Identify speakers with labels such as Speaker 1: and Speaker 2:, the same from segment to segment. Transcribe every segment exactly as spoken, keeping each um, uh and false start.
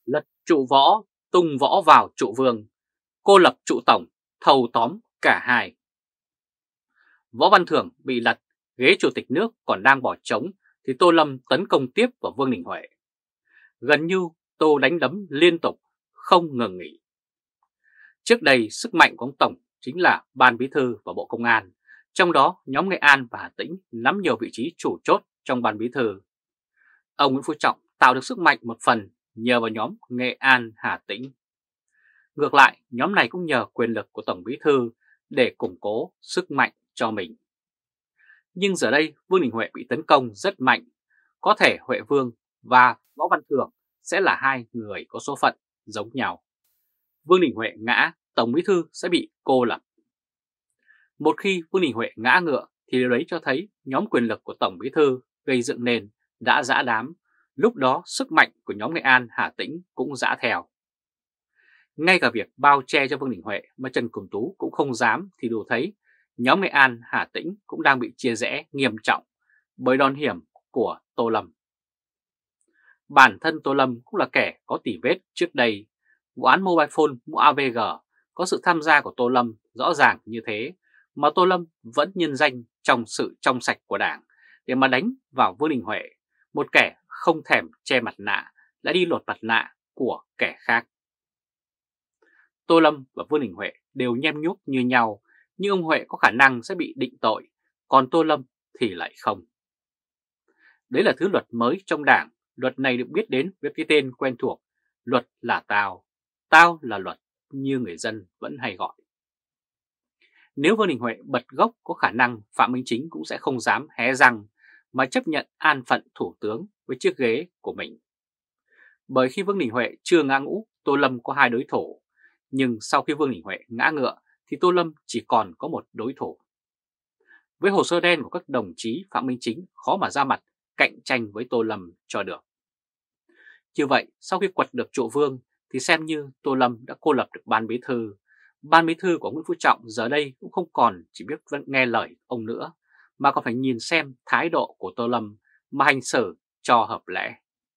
Speaker 1: Lật trụ võ, tung võ vào trụ vương, cô lập trụ tổng, thâu tóm cả hai. Võ Văn Thưởng bị lật, ghế chủ tịch nước còn đang bỏ trống thì Tô Lâm tấn công tiếp vào Vương Đình Huệ. Gần như Tô đánh đấm liên tục, không ngừng nghỉ. Trước đây sức mạnh của ông Tổng chính là Ban Bí thư và Bộ Công an, trong đó nhóm Nghệ An và Hà Tĩnh nắm nhiều vị trí chủ chốt trong Ban Bí thư. Ông Nguyễn Phú Trọng tạo được sức mạnh một phần nhờ vào nhóm Nghệ An Hà Tĩnh. Ngược lại, nhóm này cũng nhờ quyền lực của Tổng Bí thư để củng cố sức mạnh cho mình. Nhưng giờ đây Vương Đình Huệ bị tấn công rất mạnh, có thể Huệ Vương và Võ Văn Thưởng sẽ là hai người có số phận giống nhau. Vương Đình Huệ ngã, Tổng Bí thư sẽ bị cô lập. Một khi Vương Đình Huệ ngã ngựa thì điều đấy cho thấy nhóm quyền lực của Tổng Bí thư gây dựng nền đã giã đám, lúc đó sức mạnh của nhóm Nghệ An Hà Tĩnh cũng giã theo. Ngay cả việc bao che cho Vương Đình Huệ mà Trần Cẩm Tú cũng không dám thì đủ thấy nhóm Nghệ An Hà Tĩnh cũng đang bị chia rẽ nghiêm trọng bởi đòn hiểm của Tô Lâm. Bản thân Tô Lâm cũng là kẻ có tỉ vết trước đây. Vụ án Mobile Phone mua a vê giê có sự tham gia của Tô Lâm rõ ràng như thế mà Tô Lâm vẫn nhân danh trong sự trong sạch của Đảng để mà đánh vào Vương Đình Huệ, một kẻ không thèm che mặt nạ đã đi lột mặt nạ của kẻ khác. Tô Lâm và Vương Đình Huệ đều nhem nhuốc như nhau, nhưng ông Huệ có khả năng sẽ bị định tội, còn Tô Lâm thì lại không. Đấy là thứ luật mới trong Đảng. Luật này được biết đến với cái tên quen thuộc, luật là tao, tao là luật như người dân vẫn hay gọi. Nếu Vương Đình Huệ bật gốc có khả năng Phạm Minh Chính cũng sẽ không dám hé răng mà chấp nhận an phận thủ tướng với chiếc ghế của mình. Bởi khi Vương Đình Huệ chưa ngã ngũ, Tô Lâm có hai đối thủ, nhưng sau khi Vương Đình Huệ ngã ngựa thì Tô Lâm chỉ còn có một đối thủ. Với hồ sơ đen của các đồng chí, Phạm Minh Chính khó mà ra mặt cạnh tranh với Tô Lâm cho được. Như vậy, sau khi quật được trụ vương thì xem như Tô Lâm đã cô lập được Ban Bí thư. Ban Bí thư của Nguyễn Phú Trọng giờ đây cũng không còn chỉ biết vẫn nghe lời ông nữa, mà còn phải nhìn xem thái độ của Tô Lâm mà hành xử cho hợp lẽ.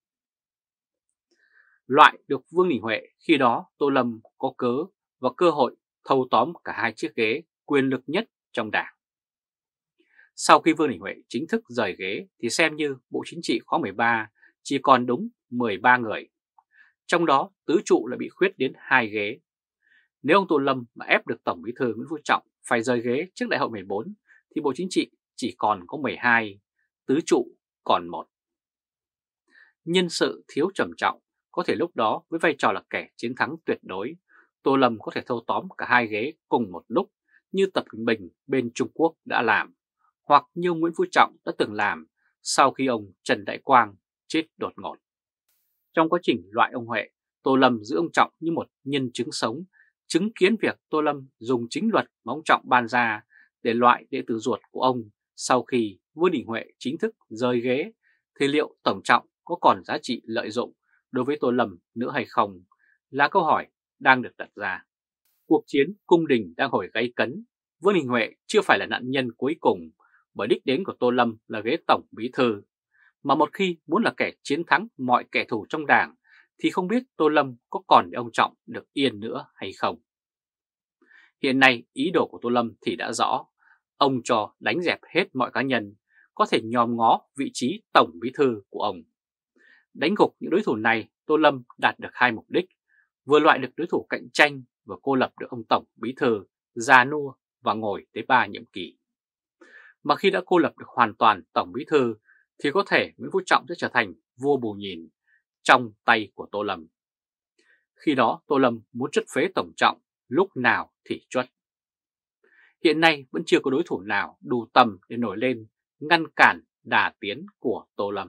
Speaker 1: Loại được Vương Đình Huệ, khi đó Tô Lâm có cớ và cơ hội thâu tóm cả hai chiếc ghế quyền lực nhất trong Đảng. Sau khi Vương Đình Huệ chính thức rời ghế thì xem như Bộ Chính trị khóa mười ba chỉ còn đúng mười ba người. Trong đó tứ trụ lại bị khuyết đến hai ghế. Nếu ông Tô Lâm mà ép được Tổng Bí thư Nguyễn Phú Trọng phải rời ghế trước đại hội mười bốn thì Bộ Chính trị chỉ còn có mười hai, tứ trụ còn một. Nhân sự thiếu trầm trọng, có thể lúc đó với vai trò là kẻ chiến thắng tuyệt đối, Tô Lâm có thể thâu tóm cả hai ghế cùng một lúc như Tập Cận Bình bên Trung Quốc đã làm, hoặc như Nguyễn Phú Trọng đã từng làm sau khi ông Trần Đại Quang chết đột ngột. Trong quá trình loại ông Huệ, Tô Lâm giữ ông Trọng như một nhân chứng sống, chứng kiến việc Tô Lâm dùng chính luật mà ông Trọng ban ra để loại đệ tử ruột của ông. Sau khi Vương Đình Huệ chính thức rời ghế thì liệu Tổng Trọng có còn giá trị lợi dụng đối với Tô Lâm nữa hay không là câu hỏi đang được đặt ra. Cuộc chiến cung đình đang hồi gay cấn. Vương Đình Huệ chưa phải là nạn nhân cuối cùng, bởi đích đến của Tô Lâm là ghế Tổng Bí thư. Mà một khi muốn là kẻ chiến thắng mọi kẻ thù trong Đảng thì không biết Tô Lâm có còn để ông Trọng được yên nữa hay không. Hiện nay ý đồ của Tô Lâm thì đã rõ. Ông cho đánh dẹp hết mọi cá nhân có thể nhòm ngó vị trí Tổng Bí thư của ông. Đánh gục những đối thủ này, Tô Lâm đạt được hai mục đích: vừa loại được đối thủ cạnh tranh, vừa cô lập được ông Tổng Bí thư già nua và ngồi tới ba nhiệm kỳ. Mà khi đã cô lập được hoàn toàn Tổng Bí thư thì có thể Nguyễn Phú Trọng sẽ trở thành vua bù nhìn trong tay của Tô Lâm. Khi đó Tô Lâm muốn truất phế Tổng Trọng lúc nào thì truất. Hiện nay vẫn chưa có đối thủ nào đủ tầm để nổi lên ngăn cản đà tiến của Tô Lâm.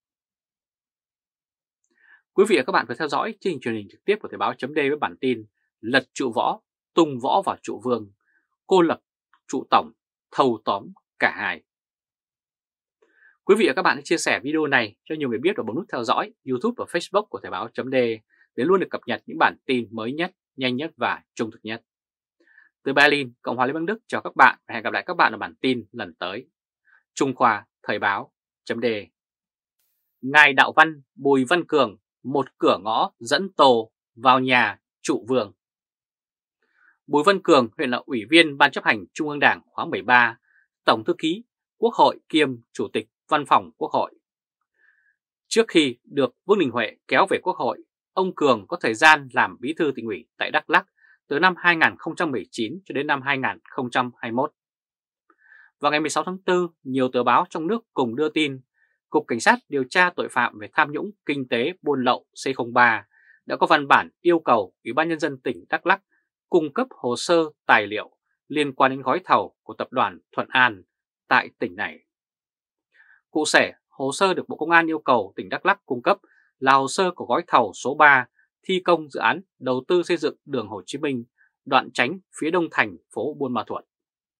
Speaker 1: Quý vị và các bạn vừa theo dõi chương trình truyền hình trực tiếp của Thời báo chấm D với bản tin Lật trụ võ, tung võ vào trụ vương, cô lập trụ tổng, thâu tóm cả hai. Quý vị và các bạn hãy chia sẻ video này cho nhiều người biết và bấm nút theo dõi YouTube và Facebook của Thời báo chấm D để luôn được cập nhật những bản tin mới nhất, nhanh nhất và trung thực nhất. Từ Berlin, Cộng hòa Liên bang Đức chào các bạn và hẹn gặp lại các bạn ở bản tin lần tới. Trung Khoa Thời báo chấm D. Ngài Đạo Văn Bùi Văn Cường một cửa ngõ dẫn Tô vào nhà trụ vương. Bùi Văn Cường hiện là Ủy viên Ban chấp hành Trung ương Đảng khóa mười ba, Tổng thư ký Quốc hội kiêm Chủ tịch Văn phòng Quốc hội. Trước khi được Vương Đình Huệ kéo về Quốc hội, ông Cường có thời gian làm bí thư tỉnh ủy tại Đắk Lắk từ năm hai nghìn không trăm mười chín cho đến năm hai nghìn không trăm hai mươi mốt. Vào ngày mười sáu tháng tư, nhiều tờ báo trong nước cùng đưa tin Cục Cảnh sát điều tra tội phạm về tham nhũng kinh tế buôn lậu C không ba đã có văn bản yêu cầu Ủy ban Nhân dân tỉnh Đắk Lắk cung cấp hồ sơ tài liệu liên quan đến gói thầu của tập đoàn Thuận An tại tỉnh này. Cụ thể, hồ sơ được Bộ Công an yêu cầu tỉnh Đắk Lắk cung cấp là hồ sơ của gói thầu số ba thi công dự án đầu tư xây dựng đường Hồ Chí Minh, đoạn tránh phía đông thành phố Buôn Ma Thuột.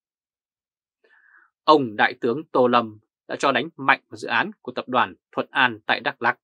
Speaker 1: Ông Đại tướng Tô Lâm đã cho đánh mạnh vào dự án của tập đoàn Thuận An tại Đắk Lắk.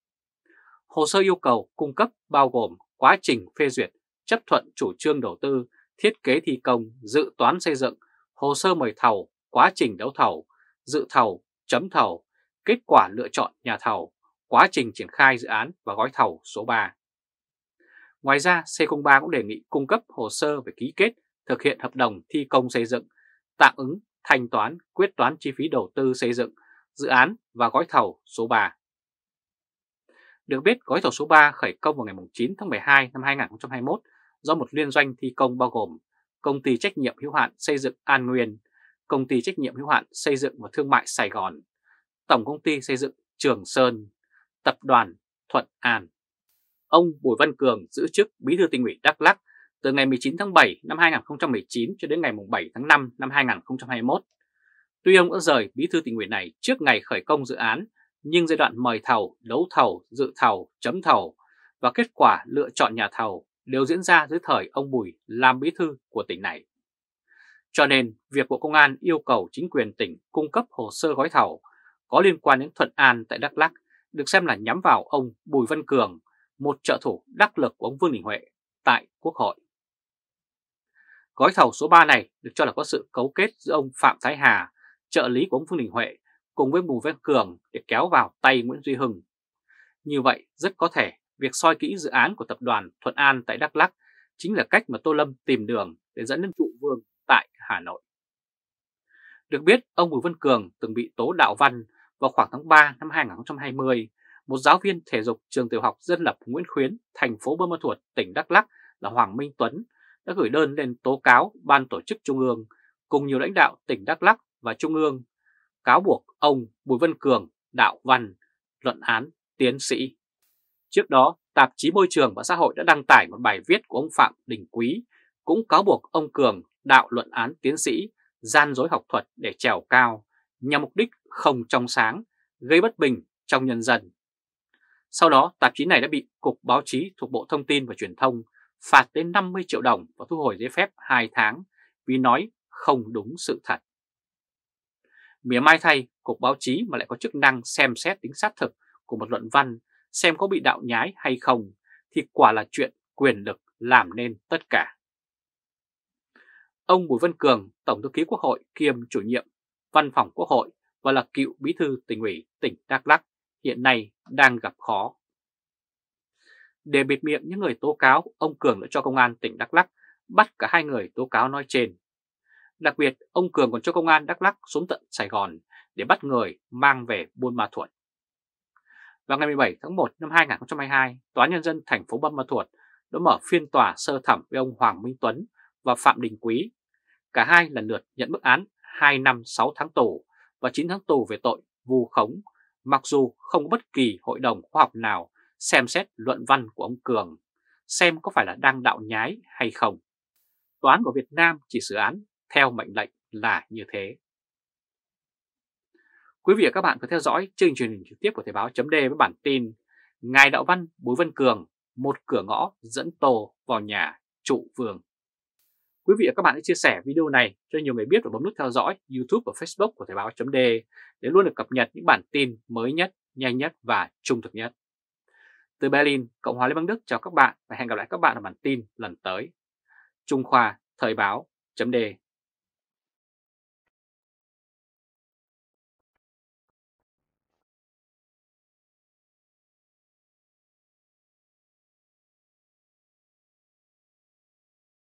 Speaker 1: Hồ sơ yêu cầu cung cấp bao gồm quá trình phê duyệt, chấp thuận chủ trương đầu tư, thiết kế thi công, dự toán xây dựng, hồ sơ mời thầu, quá trình đấu thầu, dự thầu, chấm thầu, kết quả lựa chọn nhà thầu, quá trình triển khai dự án và gói thầu số ba. Ngoài ra, C không ba cũng đề nghị cung cấp hồ sơ về ký kết, thực hiện hợp đồng thi công xây dựng, tạm ứng, thanh toán, quyết toán chi phí đầu tư xây dựng, dự án và gói thầu số ba. Được biết, gói thầu số ba khởi công vào ngày chín tháng mười hai năm hai nghìn không trăm hai mươi mốt do một liên doanh thi công bao gồm Công ty trách nhiệm hữu hạn xây dựng An Nguyên, Công ty trách nhiệm hữu hạn xây dựng và thương mại Sài Gòn, Tổng công ty xây dựng Trường Sơn, Tập đoàn Thuận An. Ông Bùi Văn Cường giữ chức Bí thư tỉnh ủy Đắk Lắk từ ngày mười chín tháng bảy năm hai nghìn không trăm mười chín cho đến ngày bảy tháng năm năm hai nghìn không trăm hai mươi mốt. Tuy ông đã rời Bí thư tỉnh ủy này trước ngày khởi công dự án, nhưng giai đoạn mời thầu, đấu thầu, dự thầu, chấm thầu và kết quả lựa chọn nhà thầu đều diễn ra dưới thời ông Bùi làm bí thư của tỉnh này. Cho nên, việc Bộ Công an yêu cầu chính quyền tỉnh cung cấp hồ sơ gói thầu có liên quan đến Thuận An tại Đắk Lắk được xem là nhắm vào ông Bùi Văn Cường, một trợ thủ đắc lực của ông Vương Đình Huệ tại Quốc hội. Gói thầu số ba này được cho là có sự cấu kết giữa ông Phạm Thái Hà, trợ lý của ông Vương Đình Huệ, cùng với Bùi Văn Cường để kéo vào tay Nguyễn Duy Hưng. Như vậy, rất có thể việc soi kỹ dự án của tập đoàn Thuận An tại Đắk Lắk chính là cách mà Tô Lâm tìm đường để dẫn đến trụ vương tại Hà Nội. Được biết, ông Bùi Văn Cường từng bị tố đạo văn vào khoảng tháng ba năm hai nghìn không trăm hai mươi. Một giáo viên thể dục trường tiểu học dân lập Nguyễn Khuyến, thành phố Buôn Ma Thuột, tỉnh Đắk Lắk là Hoàng Minh Tuấn đã gửi đơn lên tố cáo Ban Tổ chức Trung ương cùng nhiều lãnh đạo tỉnh Đắk Lắk và Trung ương cáo buộc ông Bùi Văn Cường đạo văn, luận án tiến sĩ. Trước đó, tạp chí Môi trường và Xã hội đã đăng tải một bài viết của ông Phạm Đình Quý cũng cáo buộc ông Cường đạo luận án tiến sĩ, gian dối học thuật để trèo cao, nhằm mục đích không trong sáng, gây bất bình trong nhân dân. Sau đó, tạp chí này đã bị Cục Báo chí thuộc Bộ Thông tin và Truyền thông phạt đến năm mươi triệu đồng và thu hồi giấy phép hai tháng vì nói không đúng sự thật. Mỉa mai thay, Cục Báo chí mà lại có chức năng xem xét tính xác thực của một luận văn, xem có bị đạo nhái hay không, thì quả là chuyện quyền lực làm nên tất cả. Ông Bùi Văn Cường, Tổng thư ký Quốc hội kiêm chủ nhiệm Văn phòng Quốc hội và là cựu bí thư tỉnh ủy tỉnh Đắk Lắk, hiện nay đang gặp khó. Để bịt miệng những người tố cáo, ông Cường đã cho công an tỉnh Đắk Lắk bắt cả hai người tố cáo nói trên. Đặc biệt, ông Cường còn cho công an Đắk Lắk xuống tận Sài Gòn để bắt người mang về Buôn Ma Thuột. Vào ngày mười bảy tháng một năm hai nghìn không trăm hai mươi hai, Tòa án Nhân dân thành phố Buôn Ma Thuột đã mở phiên tòa sơ thẩm với ông Hoàng Minh Tuấn và Phạm Đình Quý. Cả hai lần lượt nhận mức án hai năm sáu tháng tù và chín tháng tù về tội vu khống, mặc dù không có bất kỳ hội đồng khoa học nào xem xét luận văn của ông Cường, xem có phải là đang đạo nhái hay không. Tòa án của Việt Nam chỉ xử án theo mệnh lệnh là như thế. Quý vị và các bạn có theo dõi chương trình truyền hình trực tiếp của Thời báo chấm với bản tin Ngài đạo văn Bùi Văn Cường, một cửa ngõ dẫn Tô vào nhà trụ vương. Quý vị và các bạn hãy chia sẻ video này cho nhiều người biết và bấm nút theo dõi YouTube và Facebook của Thời báo chấm để luôn được cập nhật những bản tin mới nhất, nhanh nhất và trung thực nhất. Từ Berlin, Cộng hòa Liên bang Đức chào các bạn và hẹn gặp lại các bạn ở bản tin lần tới. Trung Khoa, Thời báo chấm